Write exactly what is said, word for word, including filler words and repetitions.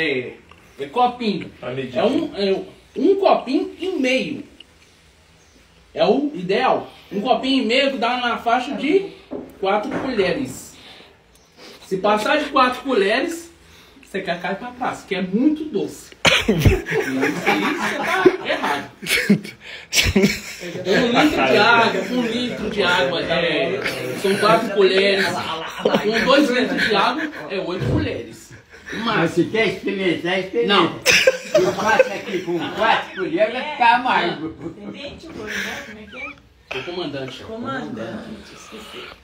é, é copinho. É um, é um copinho e meio. É o ideal. Um copinho e meio que dá na faixa de quatro colheres. Se passar de quatro colheres, você quer cair pra trás, que é muito doce. Isso aí você tá errado. Um litro de água, um litro de água é, são quatro colheres. Com dois litros de água é oito colheres. Mas se quer experimentar, experimenta. Não. Eu faço aqui com quatro colheres, vai ficar amargo. Entendente, o né? Como é que é? O comandante. Comandante, esqueci.